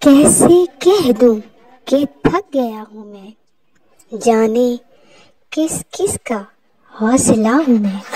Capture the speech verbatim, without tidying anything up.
कैसे कह दूं कि थक गया हूँ मैं, जाने किस किस का हौसला हूँ मैं।